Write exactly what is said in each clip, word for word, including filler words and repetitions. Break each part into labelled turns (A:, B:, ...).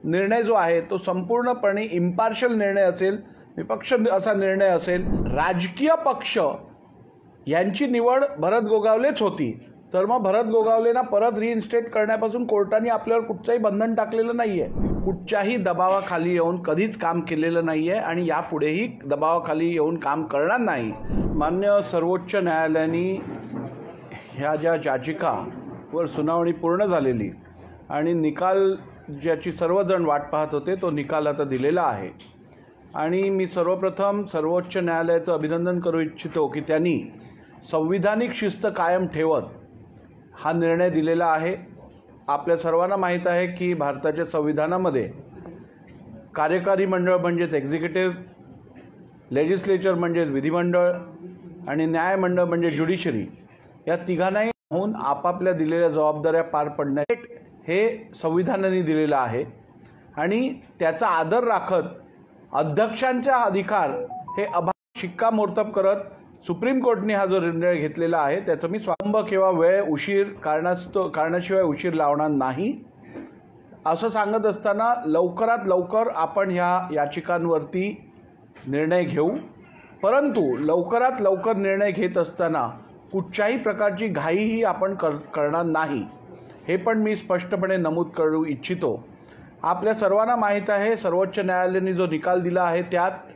A: निर्णय जो आहे तो संपूर्णपणे इम्पार्शियल निर्णय असेल, निपक्ष असा निर्णय असेल. राजकीय पक्ष यांची निवड भरत गोगावलेच होती, तर मग भरत गोगावलेंना परत रिइन्स्टेट करण्यापासून कोर्टाने आपल्यावर कुठचंही बंधन टाकलेलं नाही आहे. कुठच्याही दबावाखाली येऊन कधीच काम केलेलं नाही आहे आणि यापुढेही दबावाखाली येऊन काम करणार नाही. मान्य सर्वोच्च न्यायालयाने ह्या ज्या याचिकावर सुनावणी पूर्ण झालेली आणि निकाल ज्याची सर्वजण वाट पाहत होते तो निकाल आता दिलेला आहे. आणि मी सर्वप्रथम सर्वोच्च न्यायालयाचं अभिनंदन करू इच्छितो की त्यांनी संविधानिक शिस्त कायम ठेवत हा निर्णय दिलेला आहे. आपल्या सर्वांना माहीत आहे की भारताच्या संविधानामध्ये कार्यकारी मंडळ म्हणजेच एक्झिक्युटिव्ह, लेजिस्लेचर म्हणजेच विधिमंडळ आणि न्यायमंडळ म्हणजे ज्युडिशरी या तिघांनाही होऊन आपापल्या दिलेल्या जबाबदाऱ्या पार पाडण्यात हे संविधानाने दिलेलं आहे. आणि त्याचा आदर राखत अध्यक्षांचा अधिकार हे अभा शिक्कामोर्तब करत सुप्रीम कोर्टने हा जो निर्णय घेतलेला आहे त्याचं मी स्वातंब किंवा वेळ उशीर कारणास्तो कारणाशिवाय उशीर लावणार नाही असं सांगत असताना लवकरात लवकर आपण ह्या याचिकांवरती निर्णय घेऊ. परंतु लवकरात लवकर निर्णय घेत असताना कुठच्याही प्रकारची घाईही आपण कर करणार नाही हे पण मी स्पष्टपणे नमूद करू इच्छितो. आपल्या सर्वांना माहीत आहे सर्वोच्च न्यायालयाने जो निकाल दिला आहे त्यात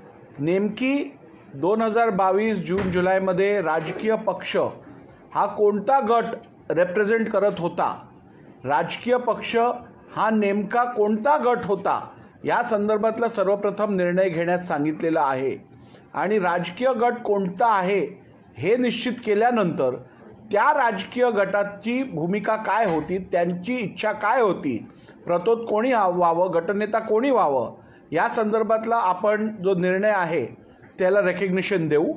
A: नेमकी दोन हजार बावीस जून जुलैमध्ये राजकीय पक्ष हा कोणता गट रिप्रेझेंट करत होता, राजकीय पक्ष हा नेमका कोणता गट होता या संदर्भातला सर्वप्रथम निर्णय घेण्यास सांगितलेला आहे. आणि राजकीय गट कोणता आहे हे निश्चित केल्यानंतर त्या राजकीय गटाची भूमिका काय होती, त्यांची इच्छा काय होती, प्रतोद कोणी व्हावं, गटनेता कोणी व्हावं या संदर्भातला आपण जो निर्णय आहे त्याला रेकग्निशन देऊ.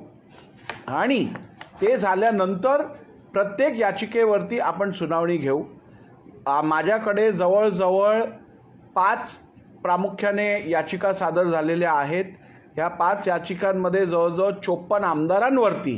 A: आणि ते झाल्यानंतर प्रत्येक याचिकेवरती आपण सुनावणी घेऊ. माझ्याकडे जवळजवळ पाच प्रामुख्याने याचिका सादर झालेल्या आहेत. ह्या पाच याचिकांमध्ये जवळजवळ चोपन्न आमदारांवरती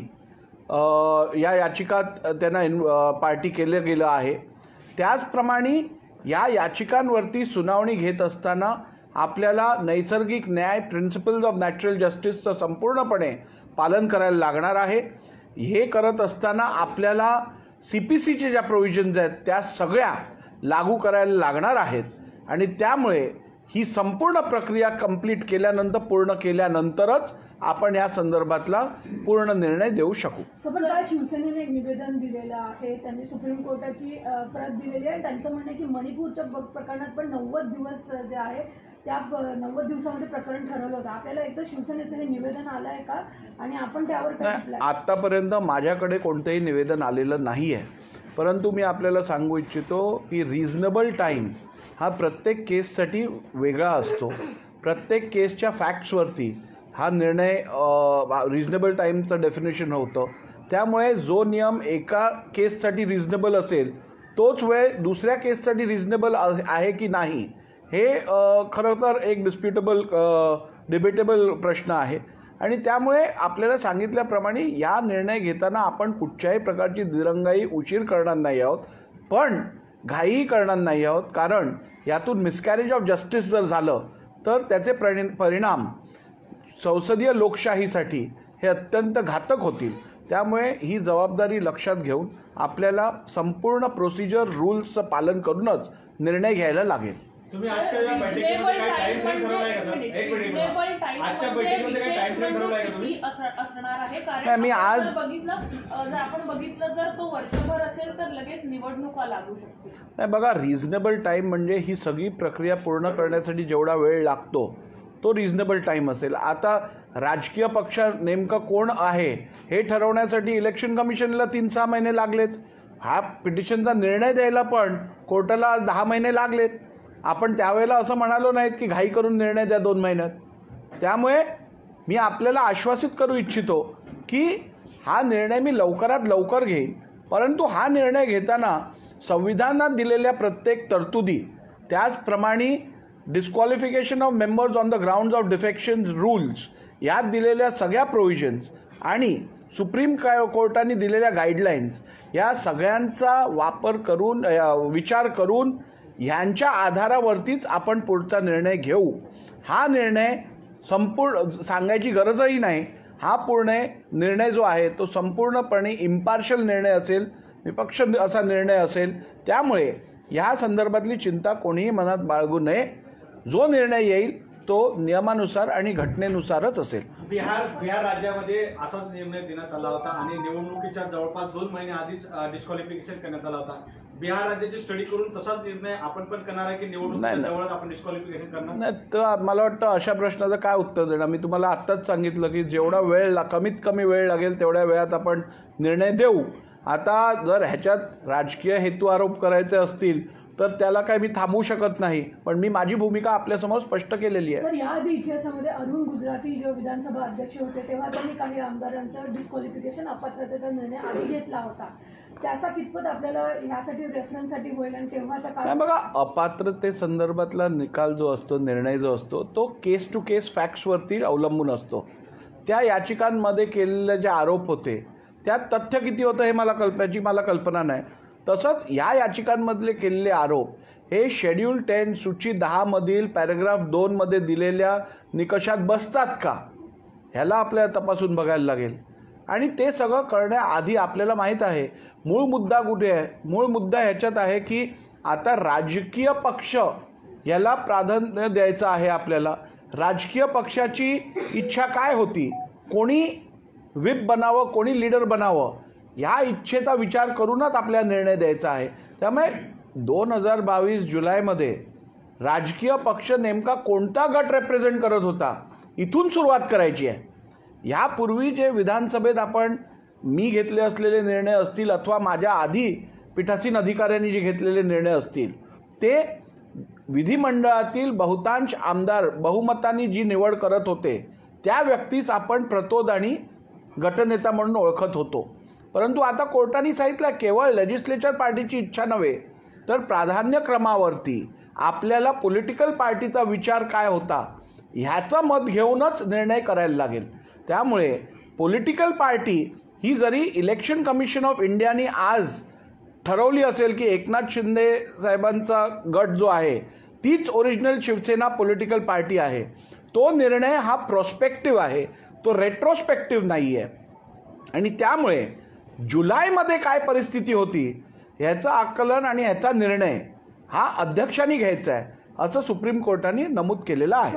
A: या याचिकात त्यांना पार्टी केलं गेलं आहे. त्याचप्रमाणे या याचिकांवरती सुनावणी घेत असताना आपल्याला नैसर्गिक न्याय प्रिन्सिपल्स ऑफ नॅचरल जस्टिसचं संपूर्णपणे पालन करायला लागणार आहे. हे करत असताना आपल्याला सी पी सीचे ज्या प्रोव्हिजन्स आहेत त्या सगळ्या लागू करायला लागणार आहेत. आणि त्यामुळे ही संपूर्ण प्रक्रिया कंप्लीट केल्यानंतर पूर्ण केल्यानंतरच आपण या संदर्भातला पूर्ण निर्णय देऊ शकू.
B: पण काल शिवसेनेने एक निवेदन दिलेलं आहे, त्यांनी सुप्रीम कोर्टाची प्रत दिलेली आहे. त्यांचं म्हणणं आहे की मणिपूरच्या प्रकरणात पण नव्वद दिवस जे आहे त्या नव्वद दिवसामध्ये प्रकरण ठरवलं होतं. आपल्याला एकदा शिवसेनेचं हे निवेदन आलं आहे का आणि आपण त्यावर काय?
A: आतापर्यंत माझ्याकडे कोणतंही निवेदन आलेलं नाही आहे. परंतु मी आपल्याला सांगू इच्छितो की रिझनेबल टाईम हा प्रत्येक केससाठी वेगळा असतो. प्रत्येक केसच्या फॅक्ट्सवरती हा निर्णय रिझनेबल टाईमचं डेफिनेशन होतं. त्यामुळे जो नियम एका केससाठी रिझनेबल असेल तोच वेळ दुसऱ्या केससाठी रिझनेबल आहे की नाही हे खरं तर एक डिस्प्युटेबल डिबेटेबल प्रश्न आहे. आणि त्यामुळे आपल्याला सांगितल्याप्रमाणे या निर्णय घेताना आपण कुठच्याही प्रकारची दिरंगाई उशीर करणार नाही आहोत, पण घाई करणार नाही आहोत. कारण यातून मिसकॅरेज ऑफ जस्टिस जर झालं तर त्याचे परिण परिणाम संसदीय लोकशाहीसाठी हे अत्यंत घातक होतील. त्यामुळे ही जबाबदारी लक्षात घेऊन आपल्याला संपूर्ण प्रोसिजर रूल्सचं पालन करूनच निर्णय घ्यायला लागेल.
C: तुम्ही आजच्या या बैठकीमध्ये काय टाइम फ्रेम ठरवलाय का सर? एक मिनिट, आजच्या बैठकीमध्ये काय टाइम फ्रेम ठरवलाय का तुम्ही?
B: असणार आहे कारण
A: मी आज
B: बघितलं जर आपण बघितलं जर तो वर्षभर असेल तर लगेच निवडणुका लागू शकते.
A: नाही बघा, रिझनेबल टाईम म्हणजे ही सगळी प्रक्रिया पूर्ण करण्यासाठी जेवढा वेळ लागतो तो रिझनेबल टाईम असेल. आता राजकीय पक्ष नेमकं कोण आहे हे ठरवण्यासाठी इलेक्शन कमिशनला तीन सहा महिने लागलेत. हा पिटिशनचा निर्णय द्यायला पण कोर्टाला दहा महिने लागलेत. आपण त्यावेळेला असं म्हणालो नाहीत की घाई करून निर्णय द्या दोन महिन्यात. त्यामुळे मी आपल्याला आश्वासित करू इच्छितो की हा निर्णय मी लवकरात लवकर घेईन. परंतु हा निर्णय घेताना संविधानात दिलेल्या प्रत्येक तरतुदी, त्याचप्रमाणे disqualification of members on the grounds of defection rules यात दिलेल्या सगळ्या प्रोव्हिजन्स आणि सुप्रीम कोर्टाने दिलेल्या गाईडलाईन्स या सगळ्यांचा वापर करून विचार करून ह्यांच्या आधारावरतीच आपण पुढचा निर्णय घेऊ. हा निर्णय संपूर्ण सांगायची गरजही नाही. हा पूर्ण निर्णय जो आहे तो संपूर्णपणे इम्पार्शल निर्णय असेल, निपक्ष असा निर्णय असेल. त्यामुळे या संदर्भातली चिंता कोणीही मनात बाळगू नये. जो निर्णय येईल तो नियमानुसार आणि घटनेनुसारच असेल.
C: बिहार बिहार राज्यामध्ये असाच निर्णय देण्यात आला होता आणि निवडणुकीच्या जवळपास दोन महिने आधीच डिस्क्वालिफिकेशन करण्यात आला होता. बिहार राज्याची स्टडी करून तसाच निर्णय आपण पण करणार आहे की निवडणुकीच्या जवळच आपण डिस्क्वालिफिकेशन करणार?
A: नाही, तर मला वाटतं अशा प्रश्नाचं काय उत्तर देणार. मी तुम्हाला आत्ताच सांगितलं की जेवढा वेळ कमीत कमी वेळ लागेल तेवढ्या वेळात आपण निर्णय देऊ. आता जर ह्याच्यात राजकीय हेतू आरोप करायचे असतील तर त्याला काय मी थांबवू शकत नाही. पण मी माझी भूमिका आपल्यासमोर स्पष्ट केलेली आहे.
B: तर याआधी इतिहासामध्ये अरुण गुजराती जे विधानसभा अध्यक्ष होते तेव्हा त्यांनी काही आमदारांचं डिस्क्वालिफिकेशन अपात्रतेचा निर्णय आधी घेतला होता. त्याचा कितपत आपल्याला ह्यासाठी रेफरन्ससाठी होईल आणि तेव्हाचा काळ?
A: नाही बघा, अपात्रते संदर्भातला निकाल जो असतो, निर्णय जो असतो तो केस टू केस फॅक्ट्सवरती अवलंबून असतो. त्या याचिकांमध्ये केलेले जे आरोप होते त्यात तथ्य किती होतं हे मला कल्पनाची मला कल्पना नाही. तसंच या याचिकांमधले केलेले आरोप हे शेड्यूल टेन सूची दहामधील पॅराग्राफ दोनमध्ये दिलेल्या निकषात बसतात का ह्याला आपल्याला तपासून बघायला लागेल. आणि ते सगळं करण्याआधी आपल्याला माहीत आहे मूळ मुद्दा कुठे आहे. मूळ मुद्दा ह्याच्यात आहे की आता राजकीय पक्ष याला प्राधान्य द्यायचं आहे. आपल्याला राजकीय पक्षाची इच्छा काय होती, कोणी व्हिप बनावं, कोणी लीडर बनावं, या इच्छेचा विचार करूनच आपल्याला निर्णय द्यायचा आहे. त्यामुळे दोन हजार बावीस जुलैमध्ये राजकीय पक्ष नेमका कोणता गट रिप्रेझेंट करत होता इथून सुरुवात करायची आहे. यापूर्वी जे विधानसभेत आपण मी घेतले असलेले निर्णय असतील अथवा माझ्या आधी पीठासीन अधिकाऱ्यांनी जे घेतलेले निर्णय असतील ते विधिमंडळातील बहुतांश आमदार बहुमतांनी जी निवड करत होते त्या व्यक्तीस आपण प्रतोद आणि गटनेता म्हणून ओळखत होतो. परंतु आता कोर्टाने सांगितलं केवळ लेजिस्लेचर पार्टीची इच्छा नव्हे तर प्राधान्यक्रमावरती आपल्याला पॉलिटिकल पार्टीचा विचार काय होता ह्याचं मत घेऊनच निर्णय करायला लागेल. त्यामुळे पॉलिटिकल पार्टी ही जरी इलेक्शन कमिशन ऑफ इंडियाने आज ठरवली असेल की एकनाथ शिंदे साहेबांचा गट जो आहे तीच ओरिजिनल शिवसेना पॉलिटिकल पार्टी आहे, तो निर्णय हा प्रोस्पेक्टिव्ह आहे, तो रेट्रोस्पेक्टिव्ह नाही आहे. आणि त्यामुळे जुलैमध्ये काय परिस्थिती होती ह्याचं आकलन आणि ह्याचा निर्णय हा अध्यक्षांनी घ्यायचा आहे असं सुप्रीम कोर्टाने नमूद केलेलं आहे.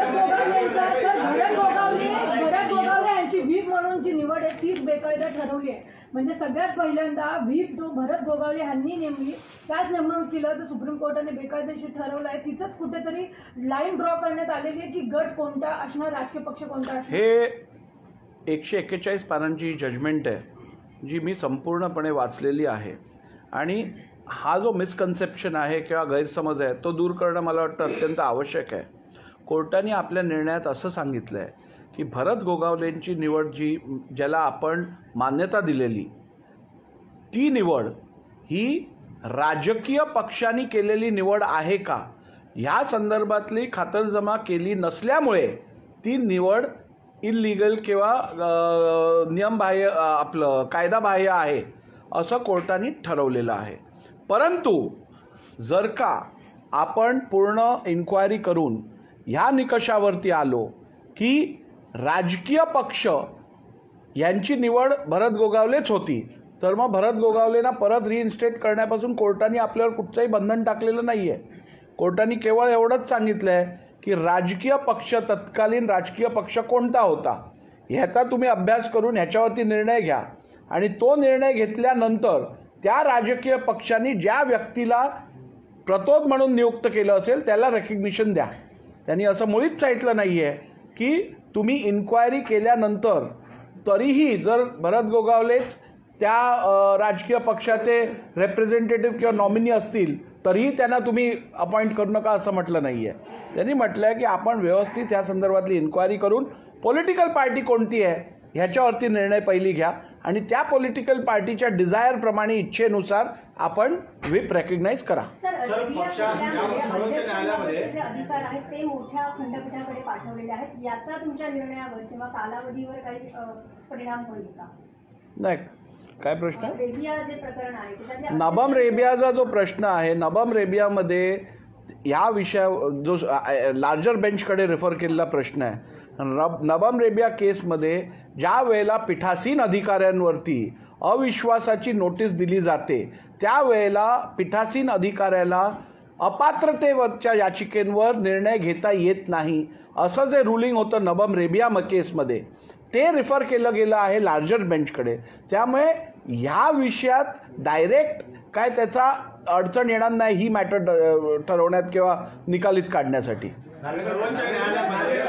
B: भरत गोगावले यांची व्हीप म्हणून जी निवड आहे तीच बेकायदा ठरवली आहे. म्हणजे सगळ्यात पहिल्यांदा व्हीप जो भरत गोगावले यांनी नेमली त्याच नेमणुकीला जर सुप्रीम कोर्टाने बेकायदेशीर ठरवलं आहे तिथंच कुठेतरी लाईन ड्रॉ करण्यात आलेली आहे की गट कोणता असणार, राजकीय पक्ष कोणता असणार.
A: हे एकशे एक्केचाळीस पानांची जजमेंट आहे जी मी संपूर्णपणे वाचलेली आहे. आणि हा जो मिसकन्सेप्शन आहे किंवा गैरसमज आहे तो दूर करणं मला वाटतं अत्यंत आवश्यक आहे. कोर्टाने आपल्या निर्णयात असं सांगितलं आहे की भरत गोगावलेंची निवड जी ज्याला आपण मान्यता दिलेली ती निवड ही राजकीय पक्षांनी केलेली निवड आहे का ह्या संदर्भातली खातरजमा केली नसल्यामुळे ती निवड इल्लीगल किंवा नियमबाह्य आपलं कायदाबाह्य आहे असं कोर्टाने ठरवलेलं आहे. परंतु जर का आपण पूर्ण इन्क्वायरी करून ह्या निकषावरती आलो की राजकीय पक्ष यांची निवड भरत गोगावलेच होती तर मग भरत गोगावलेंना परत रिइन्स्टेट करण्यापासून कोर्टाने आपल्यावर कुठचंही बंधन टाकलेलं नाही आहे. कोर्टाने केवळ एवढंच सांगितलं आहे की राजकीय पक्ष तत्कालीन राजकीय पक्ष कोणता होता ह्याचा तुम्ही अभ्यास करून ह्याच्यावरती निर्णय घ्या आणि तो निर्णय घेतल्यानंतर त्या राजकीय पक्षांनी ज्या व्यक्तीला प्रतोद म्हणून नियुक्त केलं असेल त्याला रेकग्निशन द्या. त्यांनी असं मुळीच सांगितलं नाही आहे की तुम्ही इन्क्वायरी केल्यानंतर तरीही जर भरत गोगावलेच त्या राजकीय पक्षाचे रिप्रेझेंटेटिव्ह किंवा नॉमिनी असतील तरीही त्यांना तुम्ही अपॉइंट करू नका असं म्हटलं नाही आहे. त्यांनी म्हटलं आहे की आपण व्यवस्थित ह्या संदर्भातली इन्क्वायरी करून पॉलिटिकल पार्टी कोणती आहे ह्याच्यावरती निर्णय पहिली घ्या आणि त्या पॉलिटिकल पार्टीच्या डिझायरप्रमाणे इच्छेनुसार आपण व्हिप रेकग्नाइज करा.
D: अधिकार आहेत ते मोठ्या खंडपीठाकडे पाठवलेले आहेत, याचा तुमच्या निर्णयावर किंवा कालावधीवर काही परिणाम होईल का?
A: नाही, काय प्रश्न आहे?
D: रेबिया जे प्रकरण आहे त्याच्यातले
A: नबम रेबियाचा जो प्रश्न आहे, नबम रेबियामध्ये या विषया जो लार्जर बेंचकडे रेफर केलेला प्रश्न आहे, नब नबम रेबिया केसमध्ये ज्या वेळेला पीठासीन अधिकाऱ्यांवरती अविश्वासाची नोटीस दिली जाते त्यावेळेला पीठासीन अधिकाऱ्याला अपात्रतेवरच्या याचिकेंवर निर्णय घेता येत नाही असं जे रुलिंग होतं नबम रेबिया म केसमध्ये, ते रिफर केलं गेलं आहे लार्जर बेंचकडे. त्यामुळे ह्या विषयात डायरेक्ट काय त्याचा अडचण येणार नाही ही मॅटर ठरवण्यात किंवा निकालित काढण्यासाठी.
C: सर्वोच्च न्यायालयामध्ये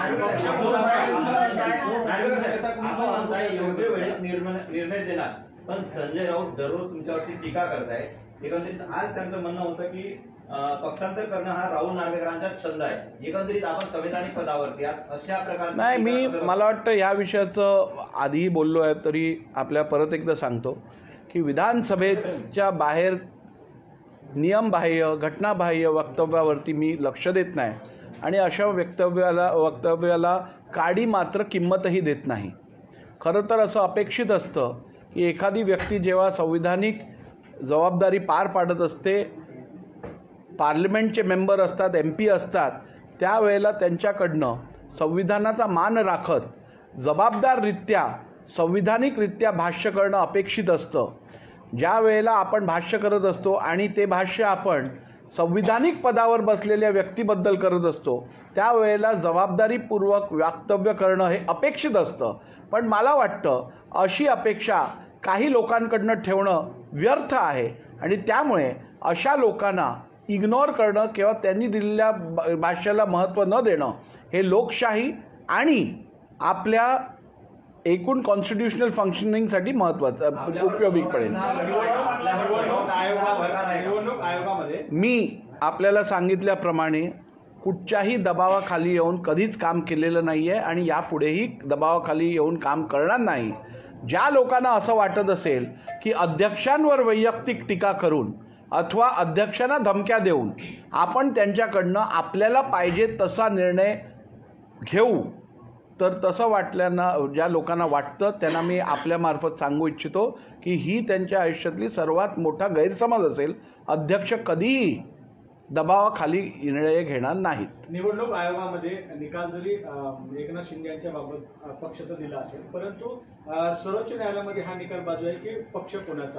E: योग्य वेळेत निर्णय देणार, पण संजय राऊत दररोज तुमच्यावरती टीका करताय. एकंदरीत आज त्यांचं म्हणणं होतं की पक्षांतर करणं हा राहुल नार्वेकरांचा छंद आहे. एकंदरीत आपण संवैधानिक पदावरती आहात अशा प्रकारे
A: नाही, मी मला वाटतं ह्या विषयाचं आधीही बोललो आहे, तरी आपल्या परत एकदा सांगतो की विधानसभेच्या बाहेर नियमबाह्य घटनाबाह्य वक्तव्यावरती मी लक्ष देत नाही आणि अशा वक्तव्याला वक्तव्याला काडी मात्र किंमतही देत नाही. खरं तर असं अपेक्षित असतं की एखादी व्यक्ती जेव्हा संविधानिक जबाबदारी पार पाडत असते, पार्लमेंटचे मेंबर असतात, एम पी असतात, त्यावेळेला त्यांच्याकडनं संविधानाचा मान राखत जबाबदाररित्या संविधानिकरित्या भाष्य करणं अपेक्षित असतं. ज्या वेळेला आपण भाष्य करत असतो आणि ते भाष्य आपण संविधानिक पदावर बसलेल्या व्यक्तीबद्दल करत असतो त्यावेळेला जबाबदारीपूर्वक वक्तव्य करणं हे अपेक्षित असतं. पण मला वाटतं अशी अपेक्षा काही लोकांकडनं ठेवणं व्यर्थ आहे आणि त्यामुळे अशा लोकांना इग्नोर करणं किंवा त्यांनी दिलेल्या भाष्याला महत्त्व न देणं हे लोकशाही आणि आपल्या एकूण कॉन्स्टिट्युशनल फंक्शनिंगसाठी महत्त्वाचं उपयोगी पडेल.
C: निवडणूक आयोगामध्ये
A: मी आपल्याला सांगितल्याप्रमाणे कुठच्याही दबावाखाली येऊन कधीच काम केलेलं नाही आहे आणि यापुढेही दबावाखाली येऊन काम करणार नाही. ज्या लोकांना असं वाटत असेल की अध्यक्षांवर वैयक्तिक टीका करून अथवा अध्यक्षांना धमक्या देऊन आपण त्यांच्याकडनं आपल्याला पाहिजे तसा निर्णय घेऊ, तर तसं वाटल्यानं ज्या लोकांना वाटतं त्यांना मी आपल्यामार्फत सांगू इच्छितो की ही त्यांच्या आयुष्यातली सर्वात मोठा गैरसमज असेल. अध्यक्ष कधीही दबावाखाली निर्णय घेणार नाहीत.
C: निवडणूक आयोगामध्ये निकाल जरी एकनाथ शिंदे यांच्या बाबत पक्ष तर दिला असेल, परंतु सर्वोच्च न्यायालयामध्ये हा निकाल बाजू आहे की पक्ष कोणाचा.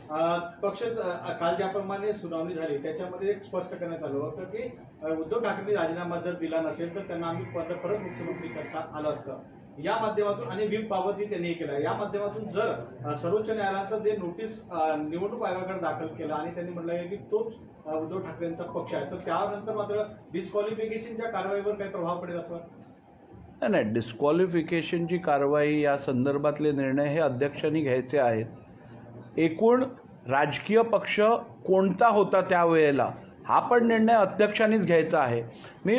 C: पक्ष काल ज्याप्रमाणे सुनावणी झाली त्याच्यामध्ये एक स्पष्ट करण्यात आलं होतं की उद्धव ठाकरेंनी राजीनामा जर दिला नसेल तर त्यांना आम्ही परत परत मुख्यमंत्री करता आलं असतं. या माध्यमातून आणि व्हीप बाबतही त्यांनी केलं. या माध्यमातून जर सर्वोच्च न्यायालयाचं जे नोटीस निवडणूक आयोगाकडे दाखल केलं आणि त्यांनी म्हटलं की तोच उद्धव ठाकरेंचा पक्ष आहे, तर त्यानंतर मात्र डिस्क्वालिफिकेशनच्या कारवाईवर काही प्रभाव पडेल असं
A: नाही. नाही, डिस्क्वालिफिकेशनची कारवाई या संदर्भातले निर्णय हे अध्यक्षांनी घ्यायचे आहेत. एकूण राजकीय पक्ष कोणता होता त्यावेळेला हा पण निर्णय अध्यक्षांनीच घ्यायचा आहे. मी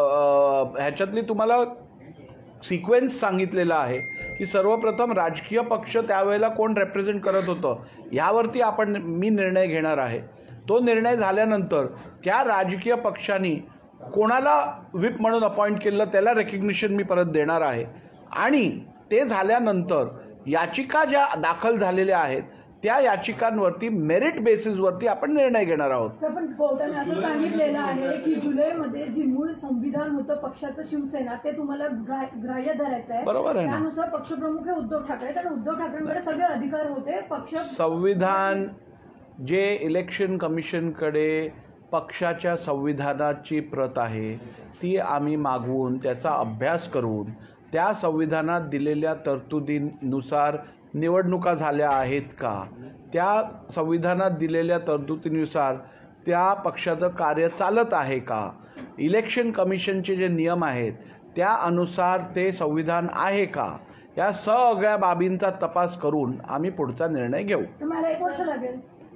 A: ह्याच्यातली तुम्हाला सिक्वेन्स सांगितलेला आहे की सर्वप्रथम राजकीय पक्ष त्यावेळेला कोण रेप्रेझेंट करत होतं यावरती आपण मी निर्णय घेणार आहे. तो निर्णय झाल्यानंतर त्या राजकीय पक्षांनी कोणाला व्हिप म्हणून अपॉइंट केलं त्याला रेकग्निशन मी परत देणार आहे आणि ते झाल्यानंतर याचिका ज्या दाखल झालेल्या आहेत त्या याचिकांवरती मेरिट बेसिसवरती आपण निर्णय घेणार आहोत.
B: पण कोर्टाने असं सांगितलेलं आहे की जुलैमध्ये जी मूळ संविधान होतं पक्षाचं शिवसेना ते तुम्हाला ग्राह्य धरायचं आहे.
A: बरोबर आहे ना.
B: त्यानुसार पक्षप्रमुख हे उद्धव ठाकरे, कारण उद्धव ठाकरेंकडे सगळे अधिकार होते. पक्ष
A: संविधान जे इलेक्शन कमिशनकडे पक्षाच्या संविधानाची प्रत आहे ती आम्ही मागवून त्याचा अभ्यास करून त्या संविधानात दिलेल्या तरतुदीनुसार निवडणुका झाल्या आहेत का, त्या संविधानात दिलेल्या तरतुदीनुसार त्या पक्षाचं कार्य चालत आहे का, इलेक्शन कमिशनचे जे नियम आहेत त्या अनुसार ते संविधान आहे का, या सगळ्या बाबींचा तपास करून आम्ही पुढचा निर्णय घेऊ.
B: तुम्हाला एक वर्ष लागेल.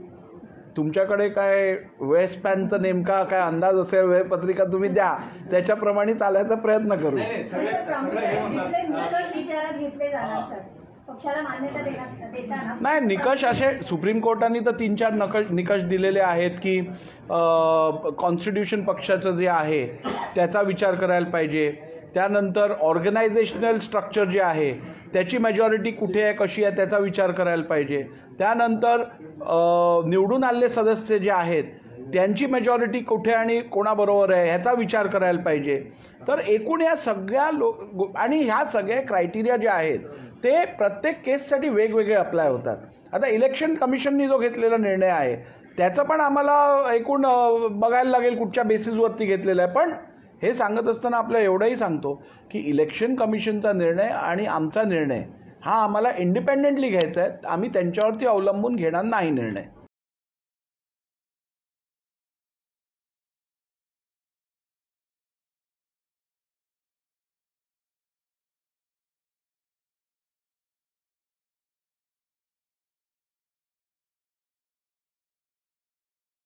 A: तुमच्याकडे काय वेळ स्पॅनचा नेमका काय अंदाज असेल वेळपत्रिका तुम्ही द्या, त्याच्याप्रमाणे चालायचा प्रयत्न करू.
D: विचारात घेतले जाणार सर पक्षाला मान्यता देताना.
A: नाही, निकष असे सुप्रीम कोर्टाने तर तीन चार नकष निकष दिलेले आहेत की कॉन्स्टिट्यूशन पक्षाचं जे आहे त्याचा विचार करायला पाहिजे. त्यानंतर ऑर्गनायझेशनल स्ट्रक्चर जे आहे त्याची मेजॉरिटी कुठे आहे, कशी आहे, त्याचा विचार करायला पाहिजे. त्यानंतर निवडून आलेले सदस्य जे आहेत त्यांची मेजॉरिटी कुठे आणि कोणाबरोबर आहे ह्याचा विचार करायला पाहिजे. तर एकूण या सगळ्या लो आणि ह्या सगळ्या क्रायटेरिया जे आहेत ते प्रत्येक केससाठी वेगवेगळे अप्लाय होतात. आता इलेक्शन कमिशननी जो घेतलेला निर्णय आहे त्याचं पण आम्हाला एकूण बघायला लागेल कुठच्या बेसिसवरती घेतलेला आहे. पण हे सांगत असताना आपल्याला एवढंही सांगतो की इलेक्शन कमिशनचा निर्णय आणि आमचा निर्णय हा आम्हाला इंडिपेंडेंटली घ्यायचा आहे. आम्ही त्यांच्यावरती अवलंबून घेणार नाही निर्णय.